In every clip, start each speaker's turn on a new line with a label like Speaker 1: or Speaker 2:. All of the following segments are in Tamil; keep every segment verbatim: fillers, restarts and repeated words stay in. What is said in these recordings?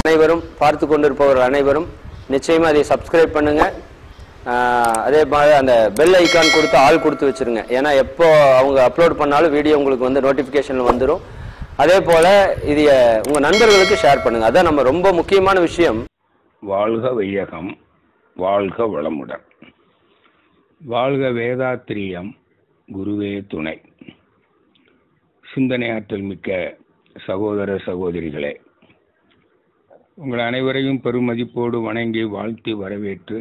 Speaker 1: அனைவரும் பார்த்து கொண்டிருப்பவர்கள் அனைவரும் நிச்சயமா அதை சப்ஸ்கிரைப் பண்ணுங்க. அதே மாதிரி அந்த பெல் ஐகான் கொடுத்து ஆல் கொடுத்து வச்சிருங்க. ஏன்னா எப்போ அவங்க அப்லோட் பண்ணாலும் வீடியோ உங்களுக்கு வந்து நோட்டிஃபிகேஷன் வந்துடும். அதே போல இது உங்க நண்பர்களுக்கு ஷேர் பண்ணுங்க. அதான் நம்ம ரொம்ப முக்கியமான விஷயம்.
Speaker 2: வாழ்க வையகம், வாழ்க வளமுடன், வாழ்க வேதாத்திரியம், குருவே துணை. சிந்தனை ஆற்றல் மிக்க சகோதர சகோதரிகளே, உங்கள் அனைவரையும் பெருமதிப்போடு வணங்கி வாழ்த்தி வரவேற்று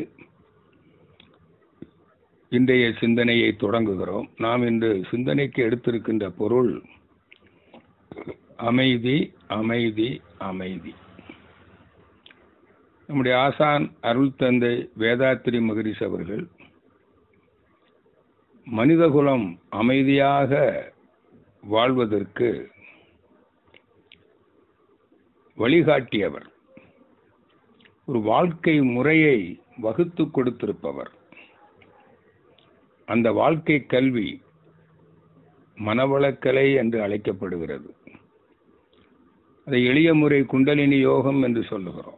Speaker 2: இன்றைய சிந்தனையை தொடங்குகிறோம். நாம் இன்று சிந்தனைக்கு எடுத்திருக்கின்ற பொருள் அமைதி, அமைதி, அமைதி. நம்முடைய ஆசான் அருள் தந்தை வேதாத்திரி மகரிஷி அவர்கள் மனிதகுலம் அமைதியாக வாழ்வதற்கு வழிகாட்டியவர், ஒரு வாழ்க்கை முறையை வகுத்து கொடுத்திருப்பவர். அந்த வாழ்க்கை கல்வி மனவளக்கலை என்று அழைக்கப்படுகிறது. அதை எளிய முறை குண்டலினி யோகம் என்று சொல்லுகிறோம்.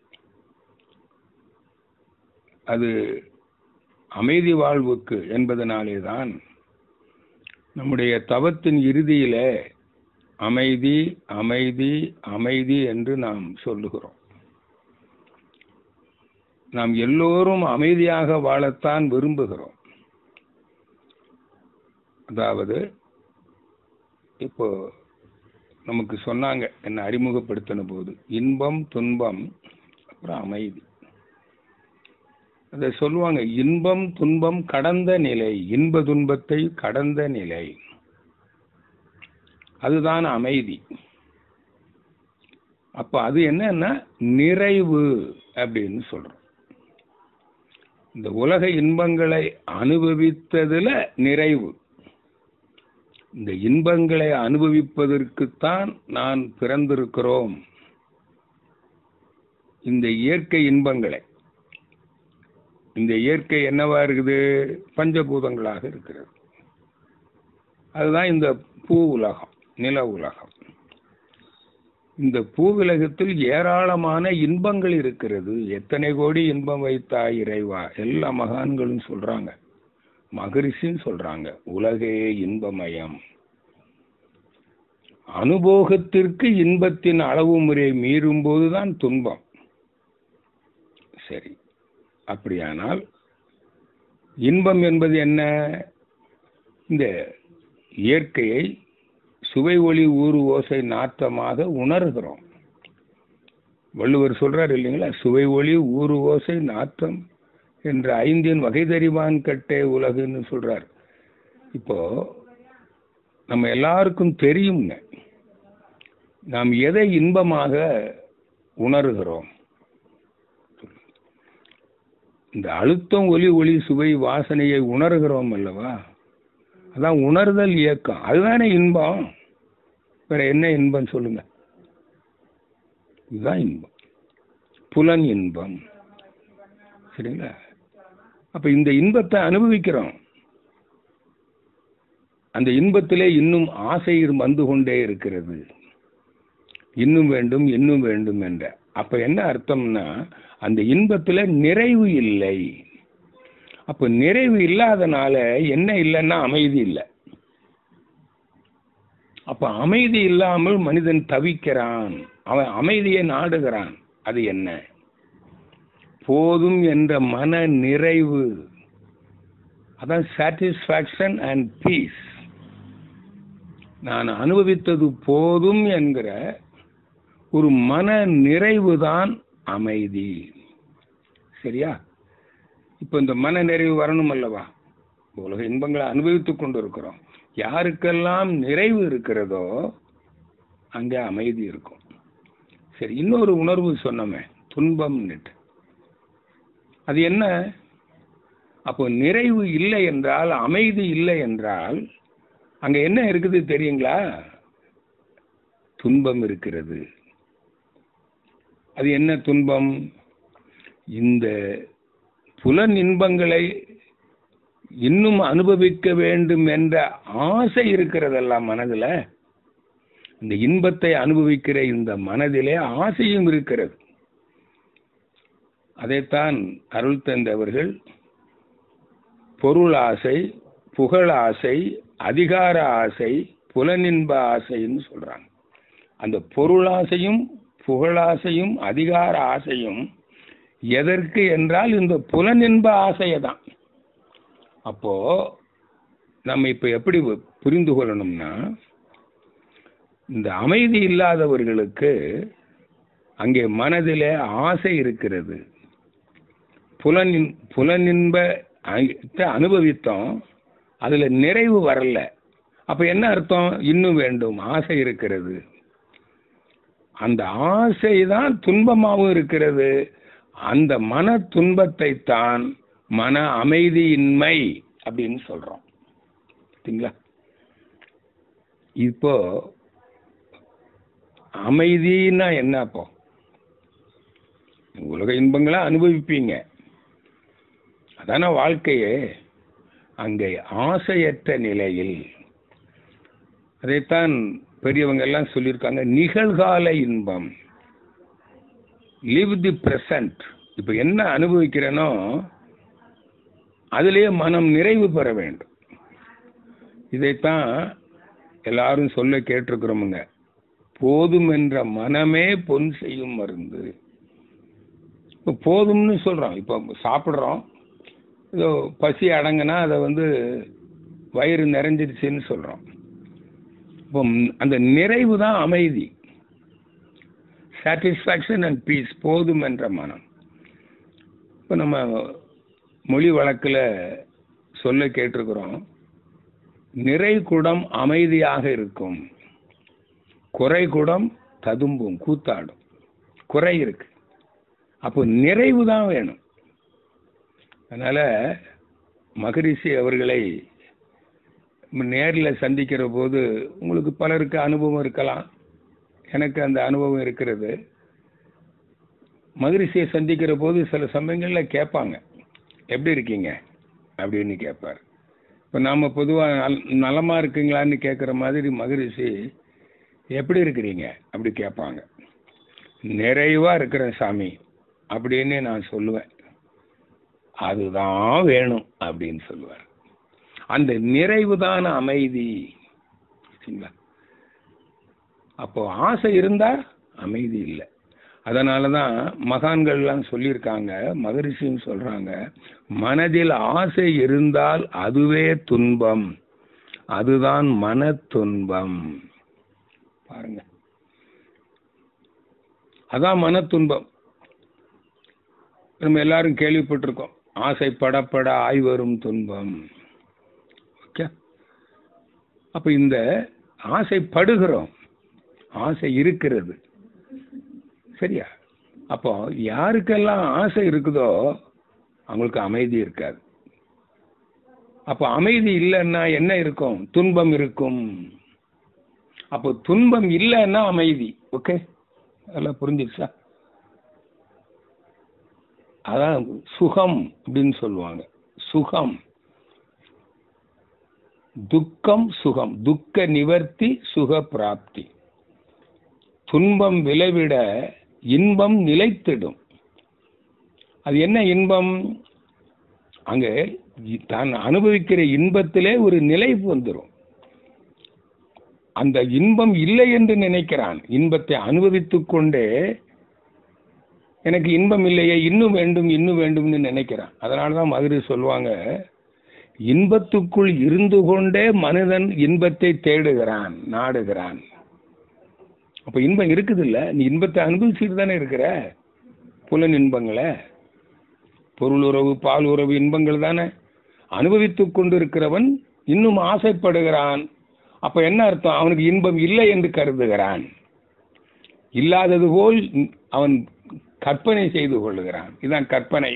Speaker 2: அது அமைதி வாழ்வுக்கு என்பதனாலே தான் நம்முடைய தவத்தின் இறுதியிலே அமைதி, அமைதி, அமைதி என்று நாம் சொல்லுகிறோம். நாம் எல்லோரும் அமைதியாக வாழத்தான் விரும்புகிறோம். அதாவது இப்போ நமக்கு சொன்னாங்க, என்ன அறிமுகப்படுத்தின போது, இன்பம், துன்பம், அப்புறம் அமைதி. அதை சொல்லுவாங்க, இன்பம் துன்பம் கடந்த நிலை, இன்ப துன்பத்தை கடந்த நிலை, அதுதான் அமைதி. அப்ப அது என்னன்னா நிறைவு அப்படின்னு சொல்றோம். இந்த உலக இன்பங்களை அனுபவித்ததுல நிறைவு. இந்த இன்பங்களை அனுபவிப்பதற்குத்தான் நான் பிறந்திருக்கிறோம். இந்த இயற்கை இன்பங்களை, இந்த இயற்கை என்னவா இருக்குது? பஞ்சபூதங்களாக இருக்கிறது. அதுதான் இந்த பூ உலகம், நில உலகம். இந்த பூவுலகத்தில் ஏராளமான இன்பங்கள் இருக்கிறது. எத்தனை கோடி இன்பம் வைத்தாய் இறைவா, எல்லா மகான்களும் சொல்றாங்க, மகரிஷின்னு சொல்றாங்க, உலகே இன்பமயம். அனுபோகத்திற்கு இன்பத்தின் அளவு முறை மீறும் போதுதான் துன்பம். சரி, அப்படியானால் இன்பம் என்பது என்ன? இந்த இயற்கையை சுவை ஒளி ஊறு ஓசை நாற்றமாக உணர்கிறோம். வள்ளுவர் சொல்றார் இல்லைங்களா, சுவை ஒளி ஊறு ஓசை நாற்றம் என்ற ஐந்தின் வகை தெரிவான் கட்டே உலகுன்னு சொல்றார். இப்போ நம்ம எல்லாருக்கும் தெரியுங்க, நாம் எதை இன்பமாக உணர்கிறோம். இந்த அழுத்தம், ஒலி, ஒளி, சுவை, வாசனையை உணர்கிறோம் அல்லவா? அதான் உணர்தல் இயக்கம். அதுதானே இன்பம். வேற என்ன இன்பம் சொல்லுங்க? இதுதான் இன்பம், புலன் இன்பம். சரிங்களா? அப்ப இந்த இன்பத்தை அனுபவிக்கிறோம். அந்த இன்பத்திலே இன்னும் ஆசை வந்து கொண்டே இருக்கிறது, இன்னும் வேண்டும், இன்னும் வேண்டும் என்ற. அப்ப என்ன அர்த்தம்னா, அந்த இன்பத்துல நிறைவு இல்லை. அப்ப நிறைவு இல்லாதனால என்ன இல்லைன்னா அமைதி இல்லை. அப்ப அமைதி இல்லாமல் மனிதன் தவிக்கிறான், அவன் அமைதியை நாடுகிறான். அது என்ன? போதும் என்ற மன நிறைவு. அதான் சாட்டிஸ்பாக்சன் அண்ட் பீஸ். நான் அனுபவித்தது போதும் என்கிற ஒரு மன நிறைவு தான் அமைதி. சரியா? இப்ப இந்த மன நிறைவு வரணும் அல்லவா? உலக இன்பங்களை அனுபவித்துக் கொண்டு இருக்கிறோம். யாருக்கெல்லாம் நிறைவு இருக்கிறதோ அங்கே அமைதி இருக்கும். சரி, இன்னொரு உணர்வு சொன்னோமே, துன்பம். அது என்ன? அப்போ நிறைவு இல்லை என்றால், அமைதி இல்லை என்றால் அங்க என்ன இருக்குது தெரியுங்களா? துன்பம் இருக்கிறது. அது என்ன துன்பம்? இந்த புலன் இன்பங்களை இன்னும் அனுபவிக்க வேண்டும் என்ற ஆசை இருக்கிறதெல்லாம் மனதுல, இந்த இன்பத்தை அனுபவிக்கிற இந்த மனதிலே ஆசையும் இருக்கிறது. அதைத்தான் அருள் தந்தவர்கள் பொருள் ஆசை, புகழ் ஆசை, அதிகார ஆசை, புலனின்ப ஆசைன்னு சொல்றாங்க. அந்த பொருளாசையும் புகழாசையும் அதிகார ஆசையும் எதற்கு என்றால் இந்த புலனின்ப ஆசையை தான். அப்போ நம்ம இப்ப எப்படி புரிந்து கொள்ளணும்னா, இந்த அமைதி இல்லாதவர்களுக்கு அங்கே மனதிலே ஆசை இருக்கிறது. புலனின் புலனின்ப அனுபவித்தோம், அதுல நிறைவு வரல. அப்ப என்ன அர்த்தம்? இன்னும் வேண்டும், ஆசை இருக்கிறது. அந்த ஆசை தான் துன்பமாகவும் இருக்கிறது. அந்த மன துன்பத்தை தான் மன அமைதியின்மை அப்படின்னு சொல்றோம். சரிங்களா? இப்போ அமைதினா என்ன? அப்போ உலக இன்பங்களை அனுபவிப்பீங்க, அதான வாழ்க்கையே. அங்கே ஆசையற்ற நிலையில், அதைத்தான் பெரியவங்க எல்லாம் சொல்லியிருக்காங்க, நிகழ்கால இன்பம், லிவ் தி பிரசன்ட். இப்ப என்ன அனுபவிக்கிறேனோ அதிலேயே மனம் நிறைவு பெற வேண்டும். இதைத்தான் எல்லாரும் சொல்ல கேட்டிருக்கிறோமுங்க. போதும் என்ற மனமே பொன் செய்யும் மருந்து. இப்போ போதும்னு சொல்றோம். இப்போ சாப்பிட்றோம், ஏதோ பசி அடங்கினா அதை வந்து வயிறு நிறைஞ்சிருச்சுன்னு சொல்றோம். இப்போ அந்த நிறைவு தான் அமைதி, சாட்டிஸ்ஃபேக்ஷன் அண்ட் பீஸ், போதும் என்ற மனம். இப்போ நம்ம மொழி வழக்கில் சொல்ல கேட்டிருக்கிறோம், நிறை குடம் அமைதியாக இருக்கும், குறை குடம் ததும்பும் கூத்தாடும். குறை இருக்கு, அப்போ நிறைவு தான் வேணும். அதனால மகரிஷி அவர்களை நேரில் சந்திக்கிற போது, உங்களுக்கு பலருக்கு அனுபவம் இருக்கலாம், எனக்கு அந்த அனுபவம் இருக்கிறது. மகரிஷியை சந்திக்கிற போது சில சமயங்களில் கேட்பாங்க, எப்படி இருக்கீங்க அப்படின்னு கேட்பார். இப்போ நாம் பொதுவாக நல் நலமா இருக்குங்களான்னு கேட்குற மாதிரி மகரிஷி எப்படி இருக்கிறீங்க அப்படி கேட்பாங்க. நிறைவாக இருக்கிற சாமி அப்படின்னு நான் சொல்லுவேன். அதுதான் வேணும் அப்படின்னு சொல்லுவார். அந்த நிறைவு தான் அமைதி. சரிங்களா? அப்போ ஆசை இருந்தா அமைதி இல்லை. அதனால தான் மகான்கள்லாம் சொல்லியிருக்காங்க, மகரிஷியும் சொல்றாங்க, மனதில் ஆசை இருந்தால் அதுவே துன்பம், அதுதான் மன துன்பம். பாருங்க, அதான் மன துன்பம். நம்ம எல்லாரும் கேள்விப்பட்டிருக்கோம், ஆசை படப்பட ஆய்வரும் துன்பம். ஓகே, அப்ப இந்த ஆசைப்படுகிறோம், ஆசை இருக்கிறது, சரியா? அப்போ யாருக்கெல்லாம் ஆசை இருக்குதோ அவங்களுக்கு அமைதி இருக்காது. அப்போ அமைதி இல்லைன்னா என்ன இருக்கும்? துன்பம் இருக்கும். அப்போ துன்பம் இல்லைன்னா அமைதி. ஓகே, அதெல்லாம் புரிஞ்சிருச்சா? அதான் சுகம் அப்படின்னு சொல்லுவாங்க. சுகம், துக்கம், சுகம், துக்க நிவர்த்தி, சுக பிராப்தி. துன்பம் விளைவிட இன்பம் நிலைத்திடும். அது என்ன இன்பம்? அங்க தான் அனுபவிக்கிற இன்பத்திலே ஒரு நிலை வந்துடும். அந்த இன்பம் இல்லை என்று நினைக்கிறான். இன்பத்தை அனுபவித்துக் கொண்டே எனக்கு இன்பம் இல்லையே, இன்னும் வேண்டும் இன்னும் வேண்டும்னு நினைக்கிறான். அதனாலதான் மதுரை சொல்லுவாங்க, இன்பத்துக்குள் இருந்து கொண்டே மனிதன் இன்பத்தை தேடுகிறான், நாடுகிறான். அப்ப இன்பம் இருக்குது இல்ல, நீ இன்பத்தை அனுபவிச்சுட்டு தானே இருக்கிற. புலன் இன்பங்களை, பொருள் உறவு, பால் உறவு இன்பங்கள் தானே அனுபவித்துக் கொண்டு இருக்கிறவன் இன்னும் ஆசைப்படுகிறான். அப்ப என்ன அர்த்தம்? அவனுக்கு இன்பம் இல்லை என்று கருதுகிறான். இல்லாதது போல் அவன் கற்பனை செய்து கொள்ளுகிறான். இதுதான் கற்பனை,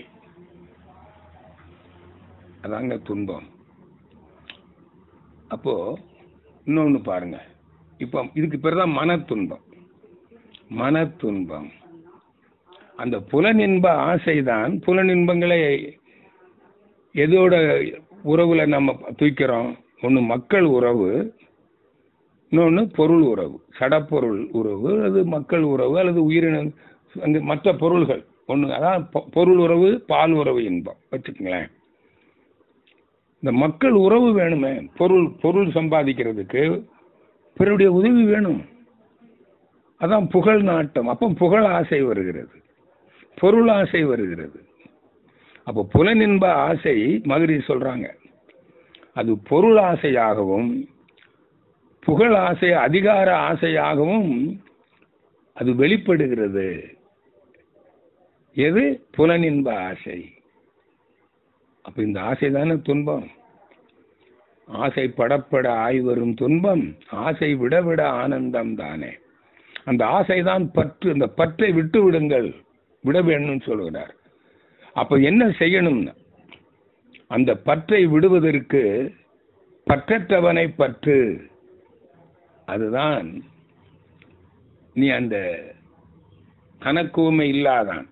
Speaker 2: அதாங்க துன்பம். அப்போ இன்னொன்னு பாருங்க, இப்போ இதுக்கு பேர் தான் மன துன்பம். மன துன்பம், அந்த புலனின்ப ஆசைதான். புலனின்பங்களை எதோட உறவுல நம்ம தூக்கிறோம்? ஒன்று மக்கள் உறவு, இன்னொன்று பொருள் உறவு, சடப்பொருள் உறவு, அது மக்கள் உறவு அல்லது உயிரின அந்த மற்ற பொருள்கள் ஒன்று. அதான் பொருள் உறவு, பால் உறவு இன்பம் வச்சுக்கங்களேன். இந்த மக்கள் உறவு வேணுமே, பொருள் பொருள் சம்பாதிக்கிறதுக்கு பிறருடைய உதவி வேணும். அதான் புகழ் நாட்டம். அப்போ புகழ் ஆசை வருகிறது, பொருள் ஆசை வருகிறது. அப்போ புலனின்ப ஆசை மதுரை சொல்றாங்க, அது பொருள் ஆசையாகவும் புகழ் ஆசை அதிகார ஆசையாகவும் அது வெளிப்படுகிறது. எது? புலனின்ப ஆசை. அப்ப இந்த ஆசை தானே துன்பம். ஆசை படப்பட ஆய்வரும் துன்பம், ஆசை விட விட ஆனந்தம் தானே. அந்த ஆசைதான் பற்று. அந்த பற்றை விட்டு விடுங்கள், விட வேணும்னு சொல்கிறார். அப்ப என்ன செய்யணும்னா, அந்த பற்றை விடுவதற்கு பற்றற்றவனை பற்று. அதுதான் நீ அந்த கணக்குமை இல்லாதான்,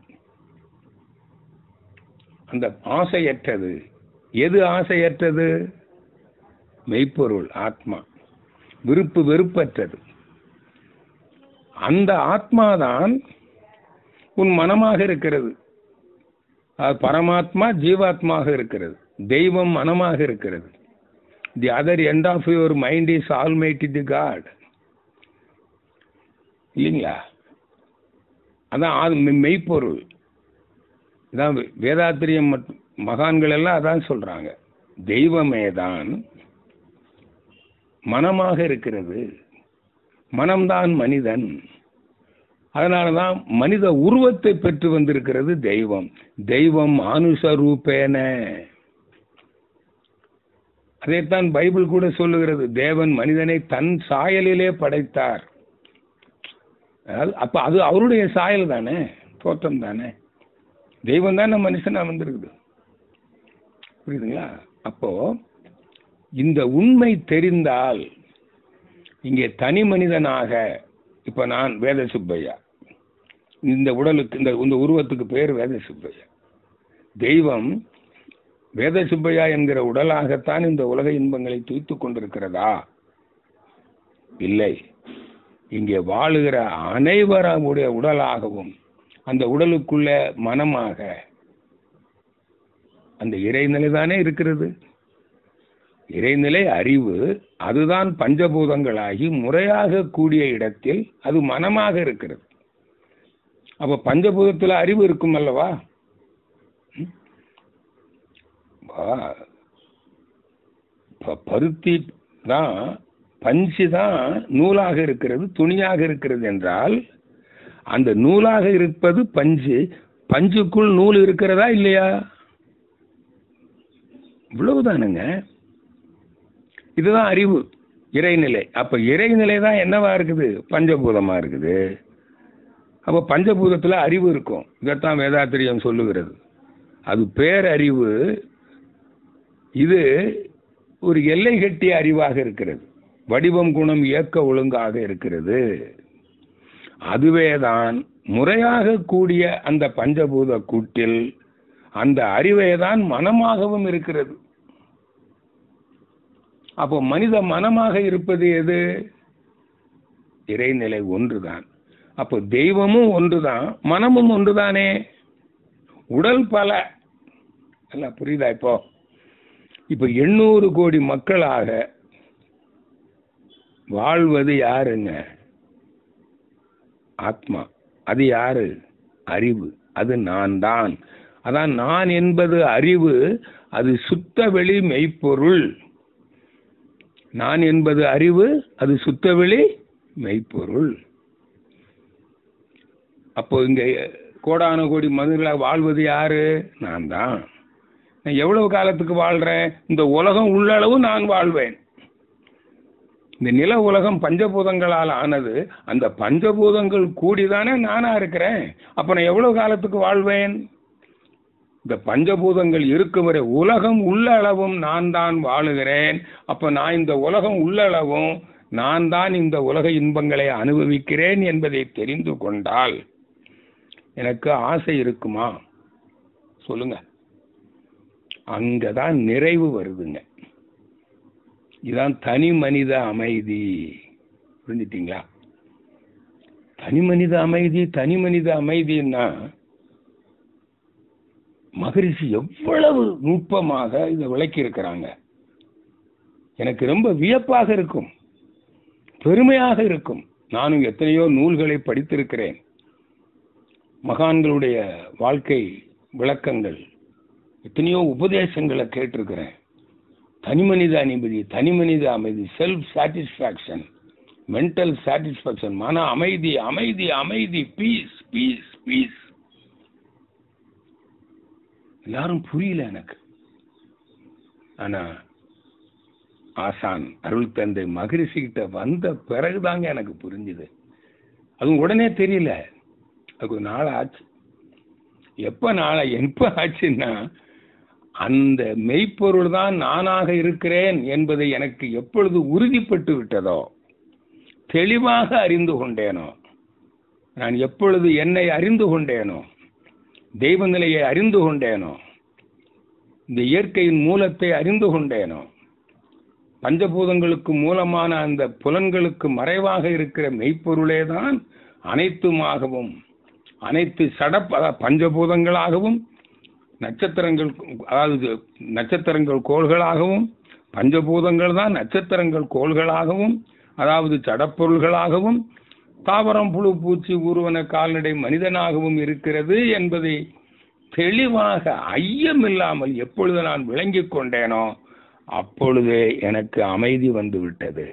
Speaker 2: அந்த ஆசையற்றது. எது ஆசையற்றது? மெய்ப்பொருள் ஆத்மா, விருப்பு வெறுப்பற்றது. அந்த ஆத்மாதான் உன் மனமாக இருக்கிறது. அது பரமாத்மா ஜீவாத்மாக இருக்கிறது, தெய்வம் மனமாக இருக்கிறது. The other end of your mind is almighty the god, இல்லைங்களா? அதான் மெய்ப்பொருள். இதான் வேதாத்திரியம் மகான்கள் எல்லாம் அதான் சொல்றாங்க, தெய்வமே தான் மனமாக இருக்கிறது, மனம்தான் மனிதன். அதனாலதான் மனித உருவத்தை பெற்று வந்திருக்கிறது தெய்வம். தெய்வம் ஆனுஷரூபேன. அதைத்தான் பைபிள் கூட சொல்லுகிறது, தேவன் மனிதனை தன் சாயலிலே படைத்தார். அப்ப அது அவருடைய சாயல் தானே, தோற்றம் தானே. தெய்வம் தானே மனுஷனா வந்திருக்குது, புரியுதுங்களா? அப்போ இந்த உண்மை தெரிந்தால் இங்கே தனி மனிதனாக, இப்ப நான் வேத சுப்பையா, இந்த உடலுக்கு இந்த இந்த உருவத்துக்கு பேர் வேத சுப்பையா. தெய்வம் வேத சுப்பையா என்கிற உடலாகத்தான் இந்த உலக இன்பங்களை தூய்த்து கொண்டிருக்கிறதா? இல்லை. இங்கே வாழுகிற அனைவருடைய உடலாகவும் அந்த உடலுக்குள்ள மனமாக அந்த இறைநிலை தானே இருக்கிறது. இறைநிலை அறிவு, அதுதான் பஞ்சபூதங்களாகி முறையாக கூடிய இடத்தில் அது மனமாக இருக்கிறது. அப்ப பஞ்சபூதத்தில் அறிவு இருக்கும் அல்லவா? பருத்தி தான், பஞ்சு தான் நூலாக இருக்கிறது, துணியாக இருக்கிறது என்றால் அந்த நூலாக இருப்பது பஞ்சு. பஞ்சுக்குள் நூல் இருக்கிறதா இல்லையா? இவ்வளவுதானுங்க. இதுதான் அறிவு, இறைநிலை. அப்ப இறைநிலை தான் என்னவா இருக்குது? பஞ்சபூதமா இருக்குது. அப்ப பஞ்சபூதத்துல அறிவு இருக்கும். இதைத்தான் வேதாத்திரியம் சொல்லுகிறது. அது பேரறிவு. இது ஒரு எல்லை கட்டிய அறிவாக இருக்கிறது. வடிவம் குணம் இயக்க ஒழுங்காக இருக்கிறது. அதுவேதான் முறையாக கூடிய அந்த பஞ்சபூத கூட்டில் அந்த அறிவேதான் மனமாகவும் இருக்கிறது. அப்போ மனித மனமாக இருப்பது எது? இறைநிலை ஒன்றுதான். அப்போ தெய்வமும் ஒன்றுதான், மனமும் ஒன்றுதானே. உடல் பல அல்ல, புரியுதா? இப்போ இப்ப எண்ணூறு கோடி மக்களாக வாழ்வது யாருங்க? ஆத்மா. அது யாரு? அறிவு. அது நான் தான். அதான் நான் என்பது அறிவு. அது சுத்த வெளி மெய்ப்பொருள். நான் என்பது அறிவு, அது சுத்தவெளி மெய்ப்பொருள். அப்போ இங்க கோடான கோடி மனிதர்களாக வாழ்வது யாரு? நான் தான். நான் எவ்வளவு காலத்துக்கு வாழ்றேன்? இந்த உலகம் உள்ளளவு நான் வாழ்வேன். இந்த நில உலகம் பஞ்சபூதங்களால் ஆனது. அந்த பஞ்சபூதங்கள் கூடிதானே நானா இருக்கிறேன். அப்ப நான் எவ்வளவு காலத்துக்கு வாழ்வேன்? இந்த பஞ்சபூதங்கள் இருக்கும் வரை உலகம் உள்ளளவும் நான் தான் வாழுகிறேன். அப்ப நான் இந்த உலகம் உள்ளளவும் நான் தான் இந்த உலக இன்பங்களை அனுபவிக்கிறேன் என்பதை தெரிந்து கொண்டால் எனக்கு ஆசை இருக்குமா? சொல்லுங்க. அங்கதான் நிறைவு வருதுங்க. இதான் தனி மனித அமைதி. புரிஞ்சுட்டீங்களா? தனி மனித அமைதி தனி மனித அமைதின்னா மகரிஷி எவ்வளவு நுட்பமாக இதை விளக்கி இருக்கிறாங்க. எனக்கு ரொம்ப வியப்பாக இருக்கும், பெருமையாக இருக்கும். நானும் எத்தனையோ நூல்களை படித்திருக்கிறேன், மகான்களுடைய வாழ்க்கை விளக்கங்கள், எத்தனையோ உபதேசங்களை கேட்டிருக்கிறேன். தனி மனித அமைதி தனி மனித அமைதி, செல்ஃப் சாட்டிஸ்பாக்சன், மென்டல் சாட்டிஸ்பாக்சன், மன அமைதி அமைதி அமைதி, பீஸ் பீஸ் பீஸ். எல்லாரும் புரியல எனக்கு. ஆனா ஆசான் அருள் தந்தை மகரிஷி கிட்ட வந்த பிறகுதாங்க எனக்கு புரிஞ்சுது. அதுவும் உடனே தெரியல, அதுக்கு ஒரு நாள் ஆச்சு. எப்ப நாளை எப்ப ஆச்சுன்னா, அந்த மெய்ப்பொருள் தான் நானாக இருக்கிறேன் என்பதை எனக்கு எப்பொழுது உறுதிப்பட்டு விட்டதோ, தெளிவாக அறிந்து கொண்டேனோ, நான் எப்பொழுது என்னை அறிந்து கொண்டேனோ, தெய்வ நிலையை அறிந்து கொண்டேனோ, இந்த இயற்கையின் மூலத்தை அறிந்து கொண்டேனோ, பஞ்சபூதங்களுக்கு மூலமான அந்த புலன்களுக்கு மறைவாக இருக்கிற மெய்ப்பொருளே தான் அனைத்துமாகவும், அனைத்து சட பஞ்சபூதங்களாகவும், நட்சத்திரங்கள், அதாவது நட்சத்திரங்கள் கோள்களாகவும், பஞ்சபூதங்கள் தான் நட்சத்திரங்கள் கோள்களாகவும், அதாவது சடப்பொருள்களாகவும், தாவரம் புழு பூச்சி ஊர்வன கால்நடை மனிதனாகவும் இருக்கிறது என்பதை தெளிவாக ஐயமில்லாமல் எப்பொழுது நான் விளங்கிக் கொண்டேனோ அப்பொழுதே எனக்கு அமைதி வந்து விட்டது.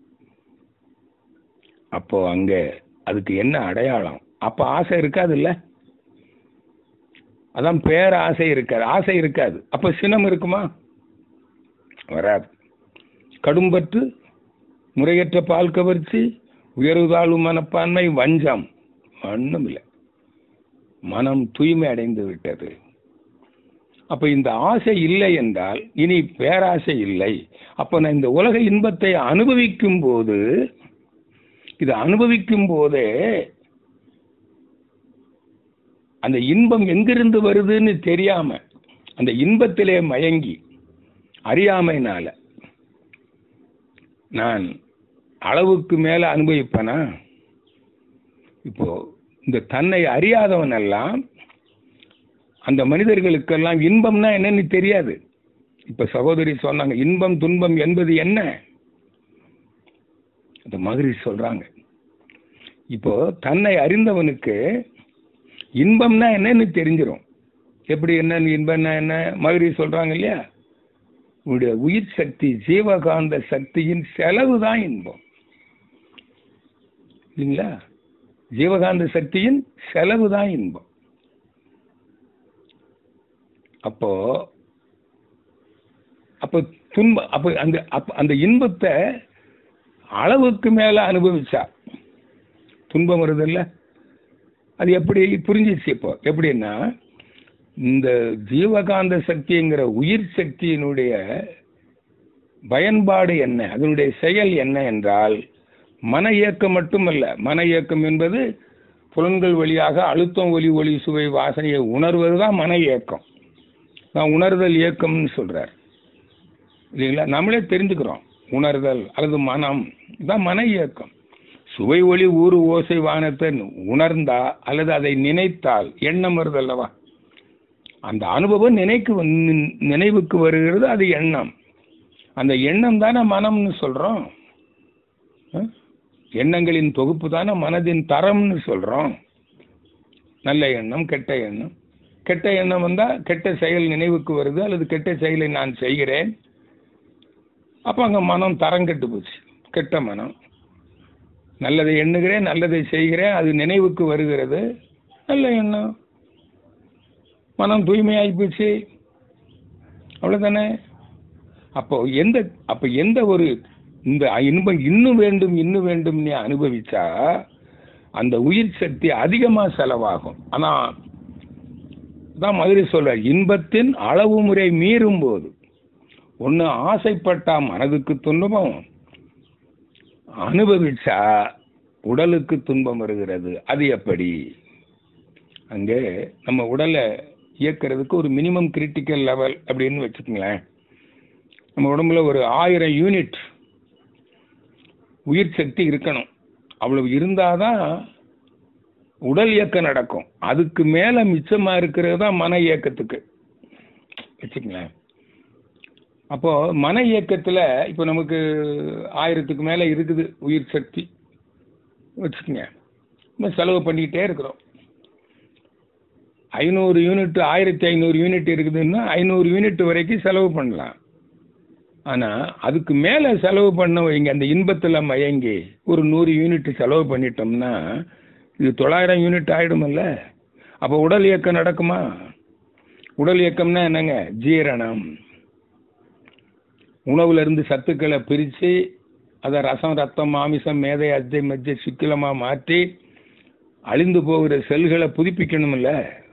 Speaker 2: அப்போ அங்க அதுக்கு என்ன அடையாளம்? அப்ப ஆசை இருக்காது இல்ல, அதான் பேராசை இருக்காது, ஆசை இருக்காது. அப்ப சினம் இருக்குமா? வராது. கடும்பற்று, முறையற்ற பால் கவர்ச்சி, உயர்வுதாழ்வு மனப்பான்மை, வஞ்சம் ஒண்ணும் இல்லை. மனம் தூய்மை அடைந்து விட்டது. அப்ப இந்த ஆசை இல்லை என்றால் இனி பேராசை இல்லை. அப்ப நான் இந்த உலக இன்பத்தை அனுபவிக்கும் போது, இதை அனுபவிக்கும் போதே அந்த இன்பம் எங்கிருந்து வருதுன்னு தெரியாம, அந்த இன்பத்திலே மயங்கி அறியாமைனால நான் அளவுக்கு மேல அனுபவிப்பேனா? இப்போ இந்த தன்னை அறியாதவன் எல்லாம், அந்த மனிதர்களுக்கெல்லாம் இன்பம்னா என்னன்னு தெரியாது. இப்ப சகோதரி சொன்னாங்க, இன்பம் துன்பம் என்பது என்ன? அந்த மகரிஷி சொல்றாங்க, இப்போ தன்னை அறிந்தவனுக்கு இன்பம்னா என்னன்னு தெரிஞ்சிடும். எப்படி என்ன இன்பம்னா என்ன? மகரிஷி சொல்றாங்க இல்லையா, உங்களுடைய உயிர் சக்தி, ஜீவகாந்த சக்தியின் செலவு தான் இன்பம் இல்லைங்களா? ஜீவகாந்த சக்தியின் செலவு தான் இன்பம். அப்போ அப்ப துன்ப அப்ப அந்த அந்த இன்பத்தை அளவுக்கு மேல அனுபவிச்சா துன்பம் வருது இல்ல? அது எப்படி புரிஞ்சிச்சு? இப்போ எப்படின்னா, இந்த ஜீவகாந்த சக்திங்கிற உயிர் சக்தியினுடைய பயன்பாடு என்ன, அதனுடைய செயல் என்ன என்றால், மன இயக்கம் மட்டுமல்ல. மன இயக்கம் என்பது புலன்கள் வழியாக அழுத்தம், ஒலி, ஒளி, சுவை, வாசனையை உணர்வதுதான் மன இயக்கம். நான் உணர்தல் இயக்கம்னு சொல்றார் இல்லைங்களா? நம்மளே தெரிஞ்சுக்கிறோம், உணர்தல் அல்லது மனம் தான் மன இயக்கம். சுவை, ஒளி, ஊறு, ஓசை, வானத்தை உணர்ந்தா அல்லது அதை நினைத்தால் எண்ணம் வருது அல்லவா? அந்த அனுபவம் நினைக்கு நினைவுக்கு வருகிறது, அது எண்ணம். அந்த எண்ணம் தானே மனம்னு சொல்றோம். எண்ணங்களின் தொகுப்பு தானே மனதின் தரம்னு சொல்றோம். நல்ல எண்ணம், கெட்ட எண்ணம். கெட்ட எண்ணம் வந்தா கெட்ட செயல் நினைவுக்கு வருது, அல்லது கெட்ட செயலை நான் செய்கிறேன். அப்ப அங்க மனம் தரம் கெட்டு போச்சு, கெட்ட மனம். நல்லதை எண்ணுகிறேன், நல்லதை செய்கிறேன், அது நினைவுக்கு வருகிறது, நல்ல எண்ணம், மனம் தூய்மையாகி போச்சு, அவ்வளவுதானே. அப்போ எந்த அப்ப எந்த ஒரு இந்த இன்பம் இன்னும் வேண்டும் இன்னும் வேண்டும் நீ அனுபவிச்சா அந்த உயிர் சக்தி அதிகமா செலவாகும். ஆனா தான் மதுரை சொல்ற, இன்பத்தின் அளவு முறை மீறும் போது ஒண்ணு ஆசைப்பட்டா மனதுக்கு துன்பம், அனுபவிச்சா உடலுக்கு துன்பம் வருகிறது. அது எப்படி? அங்கே நம்ம உடலை இயக்கிறதுக்கு ஒரு மினிமம் கிரிட்டிக்கல் லெவல் அப்படின்னு வச்சுக்கோங்களேன். நம்ம உடம்புல ஒரு ஆயிரம் யூனிட் உயிர் சக்தி இருக்கணும். அவ்வளவு இருந்தாதான் உடல் இயக்கம் நடக்கும். அதுக்கு மேல மிச்சமா இருக்கிறது தான் மன இயக்கத்துக்கு வச்சுக்கங்களேன். அப்போ மன இயக்கத்துல இப்போ நமக்கு ஆயிரத்துக்கு மேல இருக்குது உயிர் சக்தி வச்சுக்கோங்க. நம்ம செலவு பண்ணிக்கிட்டே இருக்கிறோம். ஐநூறு யூனிட் ஆயிரத்தி ஐநூறு யூனிட் இருக்குதுன்னா ஐநூறு யூனிட் வரைக்கும் செலவு பண்ணலாம். ஆனா அதுக்கு மேல செலவு பண்ண வைங்க, அந்த இன்பத்துல மயங்கி ஒரு நூறு யூனிட் செலவு பண்ணிட்டோம்னா இது தொள்ளாயிரம் யூனிட் ஆயிடுமல்ல. அப்போ உடல் இயக்கம் நடக்குமா? உடல் இயக்கம்னா என்னங்க? ஜீரணம். உணவுல இருந்து சத்துக்களை பிரித்து அதை ரசம், ரத்தம், மாமிசம், மேதை, அஜை, மஜ்ஜை, சுக்கிலமா மாற்றி அழிந்து போகிற செல்களை புதுப்பிக்கணும்ல.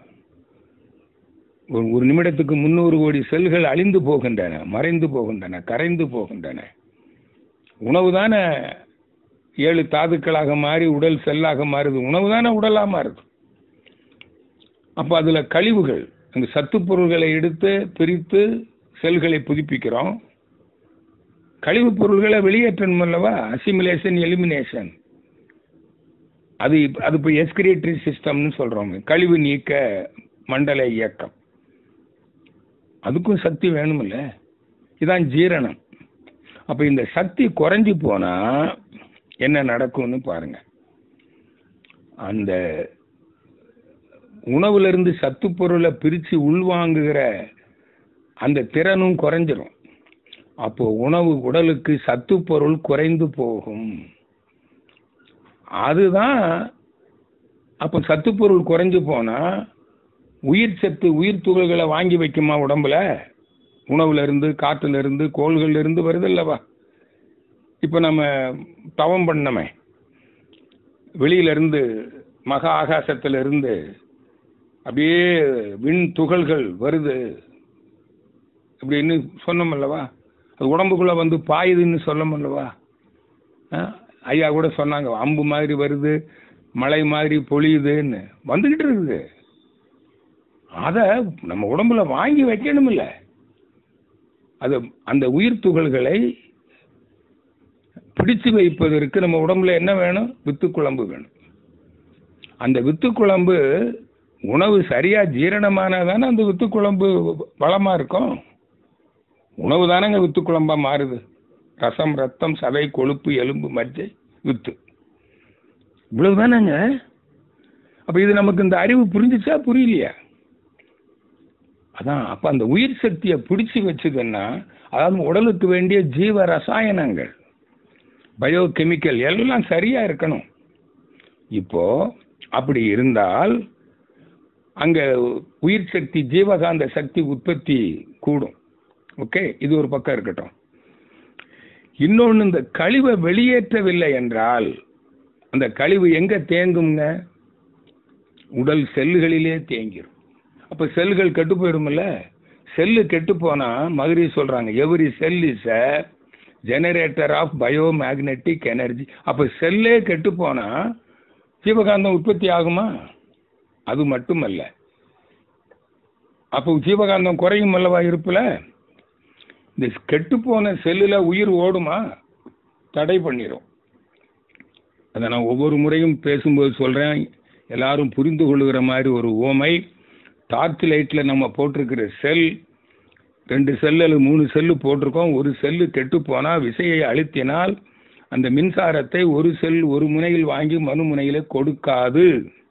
Speaker 2: ஒரு நிமிடத்துக்கு முன்னூறு கோடி செல்கள் அழிந்து போகின்றன, மறைந்து போகின்றன, கரைந்து போகின்றன. உணவு தானே ஏழு தாதுக்களாக மாறி உடல் செல்லாக மாறுது. உணவு தானே உடலா மாறுது. அப்போ அதுல கழிவுகள், அந்த சத்து பொருள்களை எடுத்து பிரித்து செல்களை புதுப்பிக்கிறோம். கழிவு பொருள்களை வெளியேற்றணும் அல்லவா? Assimilation, elimination. அது அது இப்போ எஸ்கிரேட்டரி சிஸ்டம்னு சொல்றோம். கழிவு நீக்க மண்டல இயக்கம். அதுக்கும் சக்தி வேணுமில்ல. இதான் ஜீரணம். அப்ப இந்த சக்தி குறைஞ்சி போனா என்ன நடக்கும்னு பாருங்க. அந்த உணவுல இருந்து சத்து பொருளை பிரிச்சு உள்வாங்குகிற அந்த திறனும் குறைஞ்சிரும். அப்போ உணவு உடலுக்கு சத்து பொருள் குறைந்து போகும். அதுதான் அப்ப சத்து பொருள் குறைஞ்சு போனா உயிர் சத்து, உயிர் துகள்களை வாங்கி வைக்குமா உடம்புல? உணவுல இருந்து, காற்றுல இருந்து, கோள்கள்ல இருந்து வருது அல்லவா? இப்ப நம்ம தவம் பண்ணமே, வெளியில இருந்து மகா ஆகாசத்துல இருந்து அப்படியே விண் துகள்கள் வருது அப்படின்னு சொன்னோம் அல்லவா? அது உடம்புக்குள்ள வந்து பாயுதுன்னு சொல்லணும் அல்லவா? ஐயா கூட சொன்னாங்க, அம்பு மாதிரி வருது, மழை மாதிரி பொழியுதுன்னு. வந்துகிட்டு இருக்குது. அத நம்ம உடம்புல வாங்கி வைக்கணும் இல்ல. அது அந்த உயிர் துகள்களை பிடிச்சு வைப்பதற்கு நம்ம உடம்புல என்ன வேணும்? வித்து குழம்பு வேணும். அந்த வித்து குழம்பு உணவு சரியா ஜீரணமானதானே அந்த வித்து குழம்பு வளமா இருக்கும். உணவு தானங்க வித்து குழம்பா மாறுது. ரசம், ரத்தம், சதை, கொழுப்பு, எலும்பு, மஜ்ஜை, வித்து, இவ்வளவு தானங்க. அப்ப இது நமக்கு இந்த அறிவு புரிஞ்சிச்சா புரியலையா? அதான். அப்ப அந்த உயிர் சக்தியை பிடிச்சு வச்சுதுன்னா, அதாவது உடலுக்கு வேண்டிய ஜீவ ரசாயனங்கள், பயோ கெமிக்கல் எல்லாம் சரியா இருக்கணும். இப்போ அப்படி இருந்தால் அங்க உயிர் சக்தி, ஜீவகாந்த சக்தி உற்பத்தி கூடும். ஓகே, இது ஒரு பக்கம் இருக்கட்டும். இன்னொன்னு, இந்த கழிவை வெளியேற்றவில்லை என்றால் அந்த கழிவு எங்க தேங்குங்க? உடல் செல்லுகளிலே தேங்கிடும். அப்ப செல்கள் கெட்டு போயிடும்ல. செல்லு கெட்டு போனா மதுரை சொல்றாங்க, every cell is a generator of bio magnetic energy. அப்ப செல்லே கெட்டு போனா ஜீவகாந்தம் உற்பத்தி ஆகுமா? அது மட்டுமல்ல, அப்போ ஜீவகாந்தம் குறையும் அல்லவா இருப்புல. இந்த கெட்டு போன செல்லுல உயிர் ஓடுமா? தடை பண்ணிடும். அதை நான் ஒவ்வொரு முறையும் பேசும்போது சொல்றேன், எல்லாரும் புரிந்து கொள்ளுகிற மாதிரி ஒரு ஓமை. டார்ச் லைட்ல நம்ம போட்டிருக்கிற செல், ரெண்டு செல் அல்லது மூணு செல்லு போட்டிருக்கோம். ஒரு செல்லு கெட்டு போனா விசையை அழுத்தினால் அந்த மின்சாரத்தை ஒரு செல் ஒரு முனையில் வாங்கி மறு முனையில கொடுக்காது.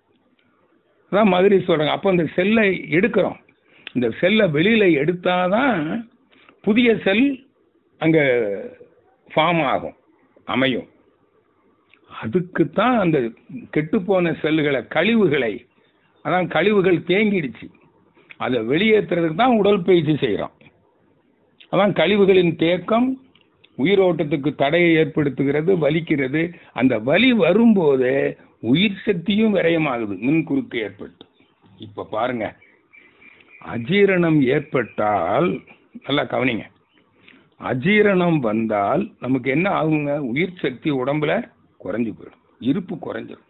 Speaker 2: அதான் மாதிரி சொல்றாங்க. அப்போ அந்த செல்லை எடுக்கிறோம். இந்த செல்லை வெளியில எடுத்தாதான் புதிய செல் அங்க ஃபார்ம் ஆகும், அமையும். அதுக்குத்தான் அந்த கெட்டுப்போன செல்லுகளை, கழிவுகளை, அதான் கழிவுகள் தேங்கிடுச்சு, அதை வெளியேற்றுறதுக்கு தான் உடற்பயிற்சி செய்கிறோம். அதான் கழிவுகளின் தேக்கம் உயிரோட்டத்துக்கு தடையை ஏற்படுத்துகிறது, வலிக்கிறது. அந்த வலி வரும்போது உயிர் சக்தியும் விரயமாகுது, மின் குறுக்கு ஏற்பட்டு. இப்ப பாருங்க, அஜீரணம் ஏற்பட்டால் நல்லா கவனிங்க. அஜீரணம் வந்தால் நமக்கு என்ன ஆகுங்க? உயிர் சக்தி உடம்புல குறைஞ்சு போயிடும், இருப்பு குறைஞ்சிடும்,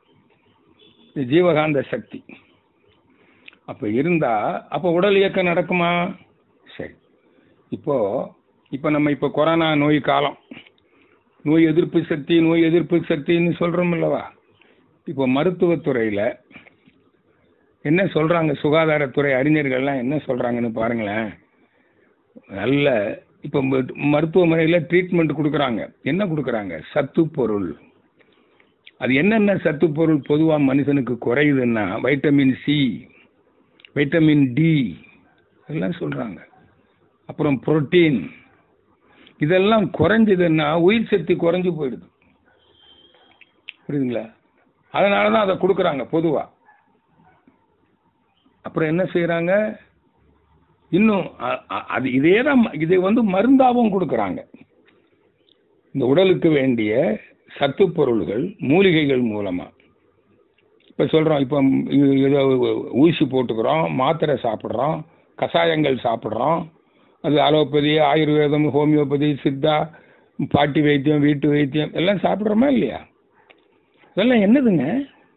Speaker 2: ஜீவகாந்த சக்தி. அப்ப இருந்தா அப்ப உடல் இயக்கம் நடக்குமா? சரி. இப்போ இப்ப நம்ம இப்ப கொரோனா நோய் காலம், நோய் எதிர்ப்பு சக்தி நோய் எதிர்ப்பு சக்தின்னு சொல்றோம் அல்லவா? இப்போ மருத்துவத்துறையில என்ன சொல்றாங்க, சுகாதாரத்துறை அறிஞர்கள்லாம் என்ன சொல்றாங்கன்னு பாருங்களேன். நல்ல இப்போ மருத்துவமனையில் ட்ரீட்மெண்ட் கொடுக்குறாங்க. என்ன கொடுக்குறாங்க? சத்து பொருள். அது என்னென்ன சத்து பொருள் பொதுவாக மனுஷனுக்கு குறையுதுன்னா வைட்டமின் சி, வைட்டமின் டி எல்லாம் சொல்றாங்க. அப்புறம் புரோட்டீன், இதெல்லாம் குறைஞ்சதுன்னா உயிர் சக்தி குறைஞ்சு போயிடுது. புரியுதுங்களா? அதனால தான் அதை கொடுக்குறாங்க பொதுவாக. அப்புறம் என்ன செய்யறாங்க, இன்னும் அது இதே தான், இதை வந்து மருந்தாகவும் கொடுக்குறாங்க. இந்த உடலுக்கு வேண்டிய சத்து பொருள்கள் மூலிகைகள் மூலமா. இப்போ சொல்றோம், இப்போ ஏதோ ஊசி போட்டுக்கிறோம், மாத்திரை சாப்பிட்றோம், கஷாயங்கள் சாப்பிட்றோம். அது அலோபதி, ஆயுர்வேதம், ஹோமியோபதி, சித்தா, பாட்டி வைத்தியம், வீட்டு வைத்தியம் எல்லாம் சாப்பிட்றோமா இல்லையா? இதெல்லாம் என்னதுங்க?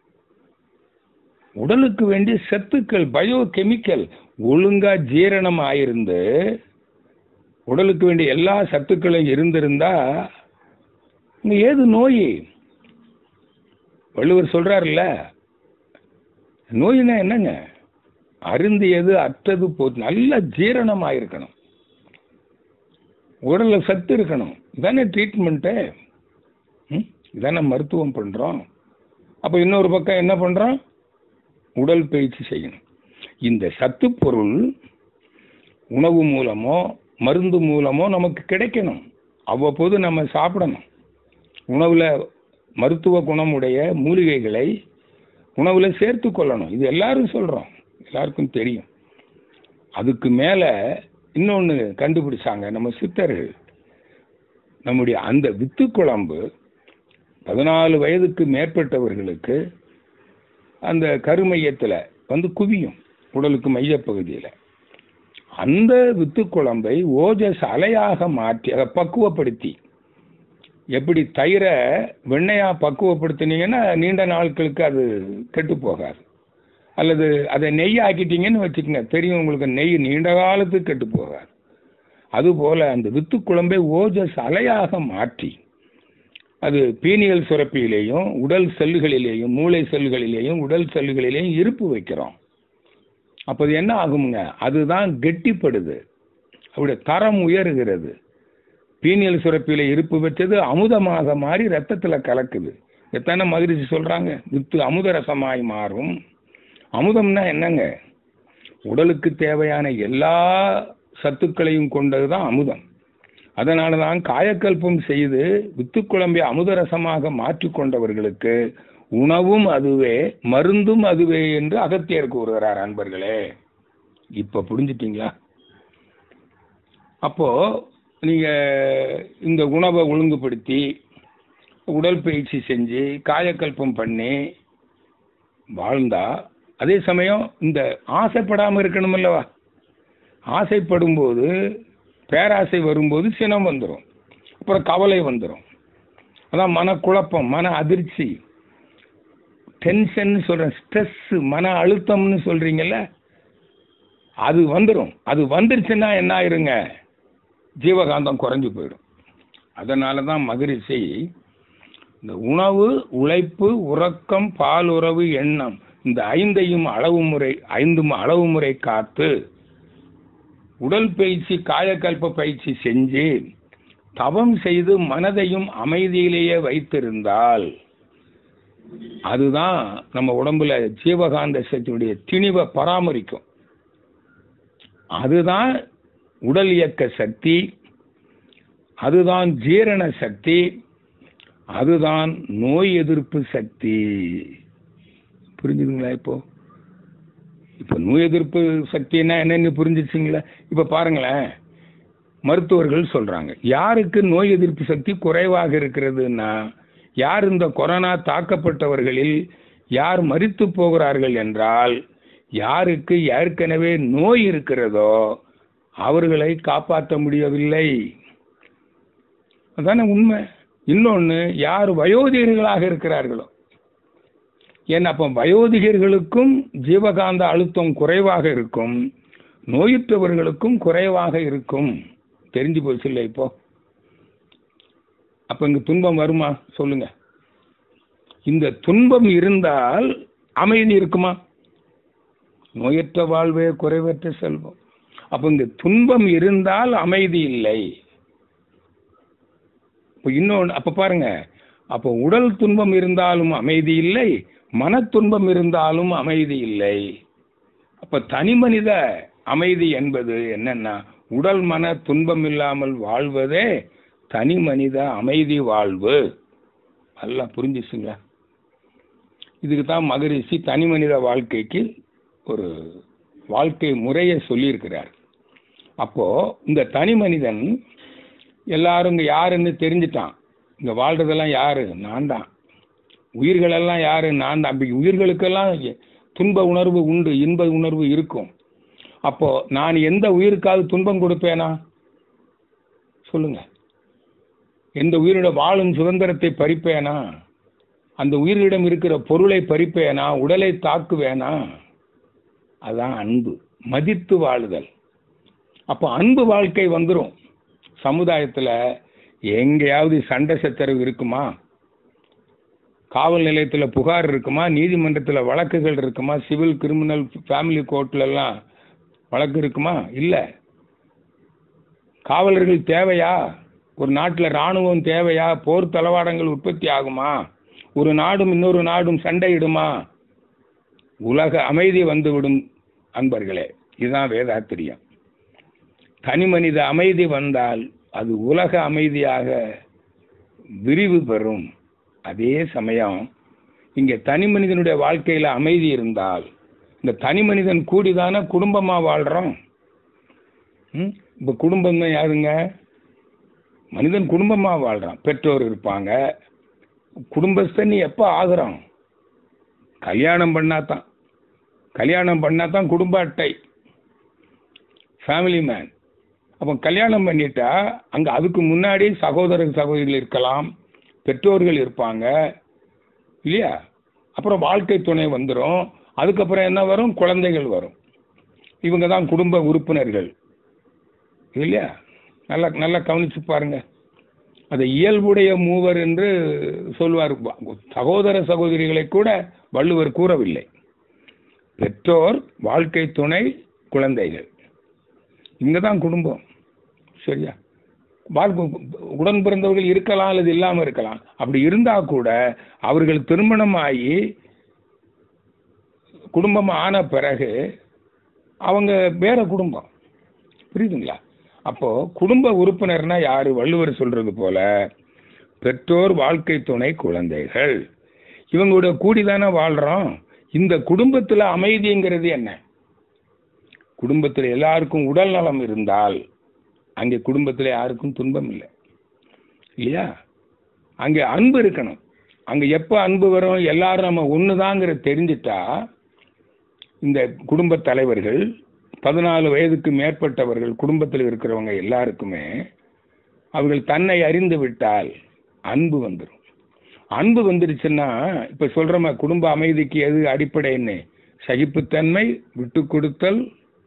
Speaker 2: உடலுக்கு வேண்டிய சத்துக்கள், பயோ கெமிக்கல் ஒழுங்கா ஜீரணம் ஆயிருந்து உடலுக்கு வேண்டிய எல்லா சத்துக்களும் இருந்திருந்தா இங்க ஏது நோய்? வள்ளுவர் சொல்றாருல்ல, நோயினா என்னங்க? அருந்தியது அற்றது போ, நல்ல ஜீரணம் ஆயிருக்கணும், உடல்ல சத்து இருக்கணும். இதானே ட்ரீட்மெண்ட்டு, இதானே மருத்துவம் பண்றோம். அப்ப இன்னொரு பக்கம் என்ன பண்றோம்? உடல் பயிற்சி செய்யணும். இந்த சத்து பொருள் உணவு மூலமோ மருந்து மூலமோ நமக்கு கிடைக்கணும். அவ்வப்போது நம்ம சாப்பிடணும். உணவுல மருத்துவ குணமுடைய மூலிகைகளை உணவுல சேர்த்து கொள்ளணும். இது எல்லாரும் சொல்றோம், எல்லாருக்கும் தெரியும். அதுக்கு மேல இன்னொன்னு கண்டுபிடிச்சாங்க நம்ம சித்தர்கள். நம்முடைய அந்த வித்து குழம்பு பதினாலு வயதுக்கு மேற்பட்டவர்களுக்கு அந்த கருமையத்துல வந்து குவியும், உடலுக்கு மையப்பகுதியில். அந்த வித்து குழம்பை ஓஜஸ் அலையாக மாற்றி அதை பக்குவப்படுத்தி, எப்படி தயிரை வெண்ணையா பக்குவப்படுத்தினீங்கன்னா நீண்ட நாட்களுக்கு அது கெட்டு போகாது. அல்லது அதை நெய் ஆக்கிட்டீங்கன்னு வச்சுக்கோங்க, தெரியும் உங்களுக்கு, நெய் நீண்ட காலத்துக்கு கெட்டு போகாது. அதுபோல அந்த வித்து குழம்பை ஓஜஸ் அலையாக மாற்றி அது பீனியல் சுரப்பியிலேயும் உடல் செல்களிலேயும் மூளை செல்களிலேயும் உடல் செல்களிலேயும் இருப்பு வைக்கிறோம். அப்போது என்ன ஆகுங்க? அதுதான் கெட்டிப்படுது, அவருடைய தரம் உயர்கிறது. பீனியல் சுரப்பியில இருப்பு வச்சது அமுதமாக மாறி ரத்தத்தில் கலக்குது. எத்தனை மகிழ்ச்சி சொல்றாங்க, வித்து அமுத ரசமாய் மாறும். அமுதம்னா என்னங்க? உடலுக்கு தேவையான எல்லா சத்துக்களையும் கொண்டதுதான் அமுதம். அதனால தான் காயக்கல்பம் செய்து வித்து குழம்பை அமுதரசமாக மாற்றி கொண்டவர்களுக்கு உணவும் அதுவே மருந்தும் அதுவே என்று அகத்தியர் கூறுகிறார். அன்பர்களே, இப்ப புரிஞ்சுட்டீங்களா? அப்போ நீங்க இந்த உணவை ஒழுங்குபடுத்தி உடற்பயிற்சி செஞ்சு காயக்கல்பம் பண்ணி வாழ்ந்தா, அதே சமயம் இந்த ஆசைப்படாம இருக்கணும் அல்லவா? ஆசைப்படும் போது, பேராசை வரும்போது சினம் வந்துடும், அப்புறம் கவலை வந்துடும். அதான் மனக்குழப்பம், மன அதிர்ச்சி, டென்ஷன் சொல்றேன், ஸ்ட்ரெஸ், மன அழுத்தம்னு சொல்றீங்கல்ல, அது வந்துடும். அது வந்துருச்சுன்னா என்ன ஆயிருங்க? ஜீவகாந்தம் குறைஞ்சு போயிடும். அதனால தான் மகரிஷி இந்த உணவு, உழைப்பு, உறக்கம், பாலுறவு, எண்ணம், இந்த ஐந்தையும் அளவு முறை ஐந்தும் அளவு முறை காத்து உடல் பயிற்சி, காயக்கல்ப பயிற்சி செஞ்சு தவம் செய்து மனதையும் அமைதியிலேயே வைத்திருந்தால் அதுதான் நம்ம உடம்புல ஜீவகாந்த சக்தியுடைய திணிவை பராமரிக்கும். அதுதான் உடல் இயக்க சக்தி, அதுதான் ஜீரண சக்தி, அதுதான் நோய் எதிர்ப்பு சக்தி. புரிஞ்சுதுங்களா? இப்போ இப்ப நோய் எதிர்ப்பு சக்தினா என்னன்னு புரிஞ்சிச்சுங்களா? இப்ப பாருங்களேன், மருத்துவர்கள் சொல்றாங்க யாருக்கு நோய் எதிர்ப்பு சக்தி குறைவாக இருக்கிறதுன்னா, யார் இந்த கொரோனா தாக்கப்பட்டவர்களில் யார் மரித்து போகிறார்கள் என்றால், யாருக்கு ஏற்கனவே நோய் இருக்கிறதோ அவர்களை காப்பாற்ற முடியவில்லை. அதான உண்மை. இன்னொன்னு, யார் வயோதிகர்களாக இருக்கிறார்களோ, ஏன்னா அப்ப வயோதிகர்களுக்கும் ஜீவகாந்த அழுத்தம் குறைவாக இருக்கும், நோயுற்றவர்களுக்கும் குறைவாக இருக்கும். தெரிஞ்சு போச்சு இல்லை? இப்போ அப்ப இங்க துன்பம் வருமா சொல்லுங்க? இந்த துன்பம் இருந்தால் அமைதி இருக்குமா? நோயற்ற வாழ்வே குறைவற்ற செல்வம். அப்ப இங்க துன்பம் இருந்தால் அமைதி இல்லை. இன்னொன்று அப்ப பாருங்க, அப்ப உடல் துன்பம் இருந்தாலும் அமைதி இல்லை, மன துன்பம் இருந்தாலும் அமைதி இல்லை. அப்ப தனி மனித அமைதி என்பது என்னன்னா, உடல் மன துன்பம் இல்லாமல் வாழ்வதே தனி மனித அமைதி வாழ்வு. நல்லா புரிஞ்சுச்சுங்களா? இதுக்கு தான் மகரிஷி தனி மனித வாழ்க்கைக்கு ஒரு வாழ்க்கை முறையை சொல்லியிருக்கிறார். அப்போ இந்த தனி மனிதன் எல்லாரும் இங்க யாருன்னு தெரிஞ்சுட்டான். இங்க வாழ்றதெல்லாம் யாரு? நான் தான். உயிர்கள் எல்லாம் யாரு? நான் தான். உயிர்களுக்கெல்லாம் துன்ப உணர்வு உண்டு, இன்ப உணர்வு இருக்கும். அப்போ நான் எந்த உயிருக்காவது துன்பம் கொடுப்பேனா சொல்லுங்க? எந்த உயிரிட வாழும் சுதந்திரத்தை பறிப்பேனா? அந்த உயிரிடம் இருக்கிற பொருளை பறிப்பேனா? உடலை தாக்குவேனா? அதான் அன்பு, மதித்து வாழுதல். அப்போ அன்பு வாழ்க்கை வந்துடும். சமுதாயத்துல எங்கேயாவது சண்டை சச்சரவு இருக்குமா? காவல் நிலையத்துல புகார் இருக்குமா? நீதிமன்றத்துல வழக்குகள் இருக்குமா? சிவில், கிரிமினல், ஃபேமிலி கோர்ட்ல எல்லாம் வழக்கு இருக்குமா? இல்ல. காவலர்கள் தேவையா? ஒரு நாட்டுல ராணுவம் தேவையா? போர் தளவாடங்கள் உற்பத்தி ஆகுமா? ஒரு நாடும் இன்னொரு நாடும் சண்டையிடுமா? உலக அமைதி வந்துவிடும் அன்பர்களே. இதுதான் வேதாத்திரியம். தனி மனித அமைதி வந்தால் அது உலக அமைதியாக விரிவு பெறும். அதே சமயம் இங்க தனி மனிதனுடைய வாழ்க்கையில அமைதி இருந்தால், இந்த தனி மனிதன் கூடிதானே குடும்பமா வாழ்றோம். இப்ப குடும்பம் தான் யாருங்க? மனிதன் குடும்பமா வாழ்றான். பெற்றோர் இருப்பாங்க. குடும்பஸ்தன் எப்ப ஆகுறான்? கல்யாணம் பண்ணாதான். கல்யாணம் பண்ணாதான் குடும்ப அட்டை, ஃபேமிலி மேன். அப்போ கல்யாணம் பண்ணிட்டா அங்க அதுக்கு முன்னாடி சகோதர சகோதரிகள் இருக்கலாம், பெற்றோர்கள் இருப்பாங்க இல்லையா? அப்புறம் வாழ்க்கை துணை வந்துடும். அதுக்கப்புறம் என்ன வரும்? குழந்தைகள் வரும். இவங்க தான் குடும்ப உறுப்பினர்கள் இல்லையா? நல்லா நல்லா கவனிச்சு பாருங்க. அதை இயல்புடைய மூவர் என்று சொல்வார். சகோதர சகோதரிகளை கூட வள்ளுவர் கூறவில்லை. பெற்றோர், வாழ்க்கை துணை, குழந்தைகள், இங்கதான் குடும்பம். சரியா? உடன் பிறந்தவர்கள் இருக்கலாம் அல்லது இல்லாம இருக்கலாம். அப்படி இருந்தா கூட அவர்கள் திருமணம் ஆகி குடும்பம் ஆன பிறகு அவங்க வேற குடும்பம். புரியுதுங்களா? அப்போ குடும்ப உறுப்பினர்னா யாரு? வள்ளுவர் சொல்றது போல பெற்றோர், வாழ்க்கை துணை, குழந்தைகள், இவங்களோட கூடிதானே வாழ்றோம். இந்த குடும்பத்துல அமைதிங்கிறது என்ன? குடும்பத்தில் எல்லாருக்கும் உடல் நலம் இருந்தால் அங்கே குடும்பத்தில் யாருக்கும் துன்பம் இல்லை இல்லையா? அங்கே அன்பு இருக்கணும். அங்க எப்ப அன்பு வரும்? எல்லாரும் நம்ம ஒண்ணுதாங்கிற தெரிஞ்சிட்டா இந்த குடும்ப தலைவர்கள், பதினாலு வயதுக்கு மேற்பட்டவர்கள், குடும்பத்தில் இருக்கிறவங்க எல்லாருக்குமே அவர்கள் தன்னை அறிந்து விட்டால் அன்பு வந்துடும். அன்பு வந்துருச்சுன்னா இப்ப சொல்றோமா, குடும்ப அமைதிக்கு எது அடிப்படைன்னு? சகிப்புத்தன்மை, விட்டு கொடுத்தல்,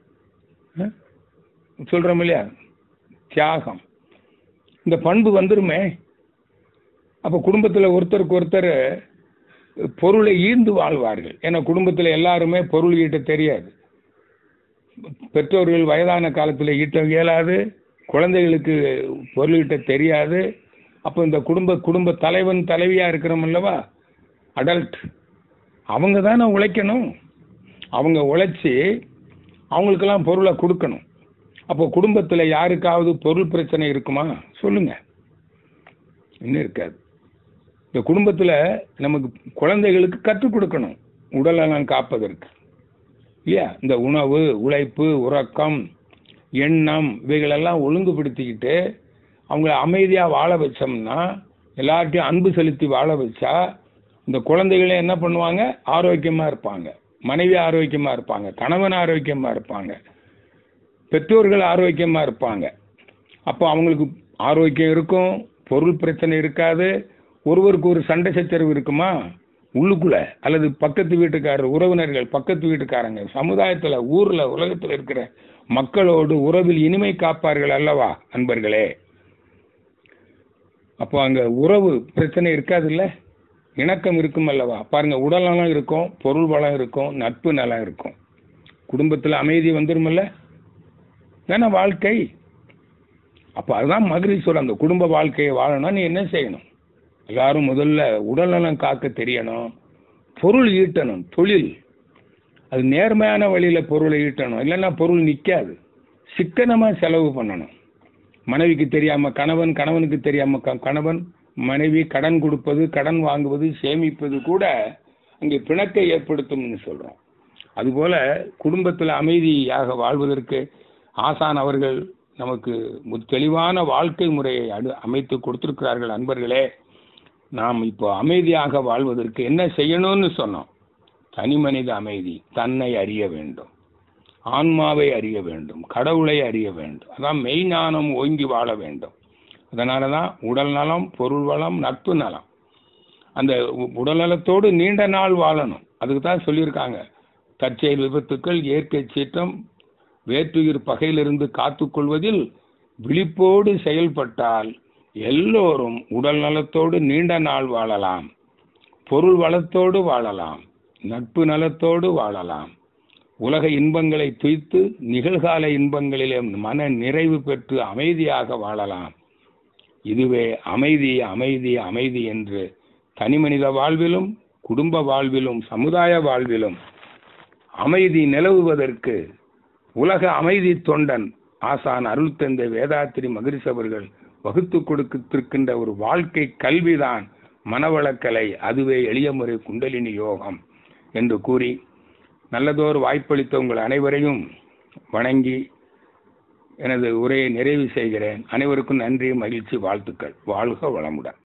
Speaker 2: சொல்றோம் இல்லையா, தியாகம். இந்த பண்பு வந்துருமே. அப்ப குடும்பத்துல ஒருத்தருக்கு ஒருத்தர் பொருளை ஈர்ந்து வாழ்வார்கள். ஏன்னா குடும்பத்துல எல்லாருமே பொருள் ஈட்ட தெரியாது. பெற்றோர்கள் வயதான காலத்துல ஈட்ட இயலாது, குழந்தைகளுக்கு பொருள் ஈட்ட தெரியாது. அப்போ இந்த குடும்ப குடும்ப தலைவன் தலைவியா இருக்கிறோம் அல்லவா, அடல்ட், அவங்க தானே உழைக்கணும். அவங்க உழைச்சி அவங்களுக்கெல்லாம் பொருளை கொடுக்கணும். அப்போ குடும்பத்துல யாருக்காவது பொருள் பிரச்சனை இருக்குமா சொல்லுங்க? இன்னும் இருக்காது. இந்த குடும்பத்துல நமக்கு குழந்தைகளுக்கு கற்றுக் கொடுக்கணும் உடல்நலம் காப்பதற்கு இல்லையா? இந்த உணவு, உழைப்பு, உறக்கம், எண்ணம், இவைகளெல்லாம் ஒழுங்குபடுத்திக்கிட்டு அவங்கள அமைதியா வாழ வச்சோம்னா, எல்லார்ட்டையும் அன்பு செலுத்தி வாழ வச்சா இந்த குழந்தைகளே என்ன பண்ணுவாங்க? ஆரோக்கியமா இருப்பாங்க. மனைவி ஆரோக்கியமா இருப்பாங்க, கணவன் ஆரோக்கியமா இருப்பாங்க, பெற்றோர்கள் ஆரோக்கியமா இருப்பாங்க. அப்போ அவங்களுக்கு ஆரோக்கியம் இருக்கும், பொருள் பிரச்சனை இருக்காது. ஒருவருக்கு ஒரு சண்டை சச்சரவு இருக்குமா உள்ளுக்குள்ள? அல்லது பக்கத்து வீட்டுக்காரர், உறவினர்கள், பக்கத்து வீட்டுக்காரங்க, சமுதாயத்துல, ஊர்ல, உலகத்துல இருக்கிற மக்களோடு உறவில் இனிமை காப்பார்கள் அல்லவா அன்பர்களே? அப்போ அங்க உறவு பிரச்சனை இருக்காது இல்ல, இணக்கம் இருக்கும் அல்லவா. பாருங்க, உடல் நலம் இருக்கும், பொருள் வளம் இருக்கும், நட்பு நலம் இருக்கும், குடும்பத்துல அமைதி வந்துருமில்ல, தானே வாழ்க்கை. அப்ப அதுதான் மகிழ்ச்சி சொல்ற. அந்த குடும்ப வாழ்க்கையை வாழணும், நீ என்ன செய்யணும்? எல்லாரும் முதல்ல உடல் நலம் காக்க தெரியணும், பொருள் ஈட்டணும், தொழில் அது நேர்மையான வழியில பொருளை ஈட்டணும், இல்லைன்னா பொருள் நிக்காது. சிக்கனமா செலவு பண்ணணும். மனைவிக்கு தெரியாம கணவன், கணவனுக்கு தெரியாம கணவன், மனைவி கடன் கொடுப்பது, கடன் வாங்குவது, சேமிப்பது கூட அங்கே பிணக்கை ஏற்படுத்தும்னு சொல்றோம். அதுபோல குடும்பத்தில் அமைதியாக வாழ்வதற்கு ஆசான் அவர்கள் நமக்கு தெளிவான வாழ்க்கை முறையை அடு அமைத்து கொடுத்திருக்கிறார்கள். அன்பர்களே, நாம் இப்போ அமைதியாக வாழ்வதற்கு என்ன செய்யணும்னு சொன்னோம்? தனி மனித அமைதி, தன்னை அறிய வேண்டும், ஆன்மாவை அறிய வேண்டும், கடவுளை அறிய வேண்டும். அதான் மெய்ஞானம் ஓங்கி வாழ வேண்டும். அதனால தான் உடல் நலம், பொருள் வளம், நட்பு நலம். அந்த உடல் நலத்தோடு நீண்ட நாள் வாழணும். அதுக்கு தான் சொல்லியிருக்காங்க, தற்செயல் விபத்துக்கள், இயற்கை சீற்றம், வேற்றுயிர் பகையிலிருந்து காத்துக்கொள்வதில் விழிப்போடு செயல்பட்டால் எல்லோரும் உடல் நலத்தோடு நீண்ட நாள் வாழலாம், பொருள் வளத்தோடு வாழலாம், நட்பு நலத்தோடு வாழலாம், உலக இன்பங்களை துய்த்து நிகழ்கால இன்பங்களிலே மன நிறைவு பெற்று அமைதியாக வாழலாம். இதுவே அமைதி, அமைதி, அமைதி என்று தனிமனித வாழ்விலும், குடும்ப வாழ்விலும், சமுதாய வாழ்விலும் அமைதி நிலவுவதற்கு உலக அமைதி தொண்டன் ஆசான் அருள் தந்தை வேதாத்திரி மகரிஷி அவர்கள் வகுத்து கொடுத்திருக்கின்ற ஒரு வாழ்க்கை கல்விதான் மனவளக்கலை. அதுவே எளிய முறை குண்டலினி யோகம் என்று கூறி நல்லதோர் வாய்ப்பளித்த உங்கள் அனைவரையும் வணங்கி எனது உரையை நிறைவு செய்கிறேன். அனைவருக்கும் நன்றி, மகிழ்ச்சி, வாழ்த்துக்கள். வாழ்க வளமுடன்.